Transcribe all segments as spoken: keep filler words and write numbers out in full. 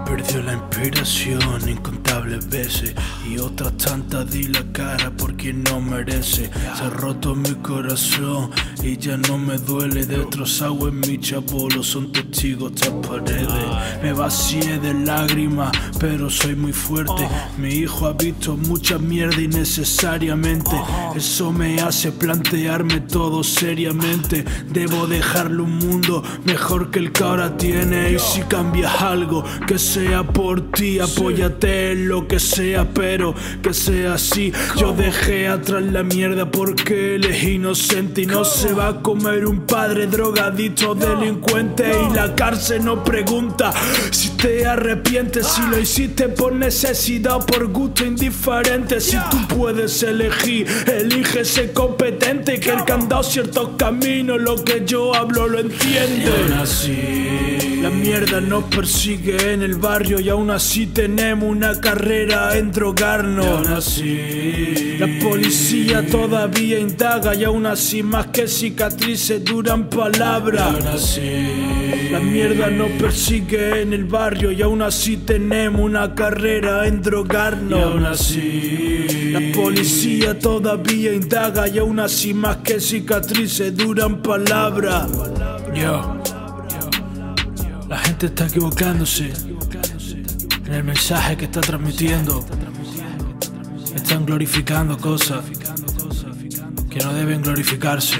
perdió la inspiración incontables veces y otras tantas di la cara por quien no merece. Se ha roto mi corazón y ya no me duele. Destrozado en mi chapolo, son testigos estas paredes. Me vacié de lágrimas, pero soy muy fuerte. Mi hijo ha visto mucha mierda innecesariamente. Eso me hace plantearme todo seriamente. Debo dejarle un mundo mejor que el que ahora tiene. Y si cambias algo, que sea por ti. Apóyate en lo que sea, pero que sea así. Yo dejé atrás la mierda porque él es inocente y no se va a comer un padre drogadito delincuente. Y la cárcel no pregunta si te arrepientes, si lo hiciste por necesidad o por gusto indiferente. Si tú puedes elegir, elige ser competente, que el que ha andado ciertos caminos lo que yo hablo lo entiende. Y aún así la mierda nos persigue en el barrio y aún así tenemos una carrera en drogarnos. Y aún así la policía todavía indaga y aún así más que cicatrices duran palabras. Y aún así la mierda nos persigue en el barrio y aún así tenemos una carrera en drogarnos. Y aún así la policía todavía indaga y aún así más que cicatrices duran palabras. Yo, la gente está equivocándose en el mensaje que está transmitiendo. Están glorificando cosas que no deben glorificarse.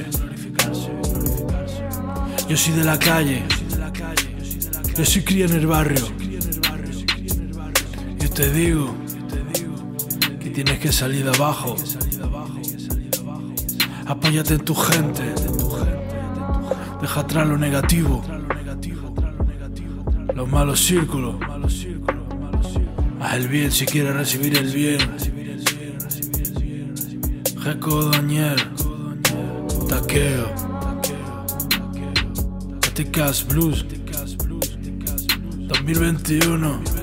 Yo soy de la calle, yo soy cría en el barrio. Yo te digo que tienes que salir de abajo. Apóyate en tu gente. Deja atrás lo negativo, los malos círculos. Haz el bien si quieres recibir el bien. Jeco Daniel, Taqueo, Ticas Blues dos mil veintiuno.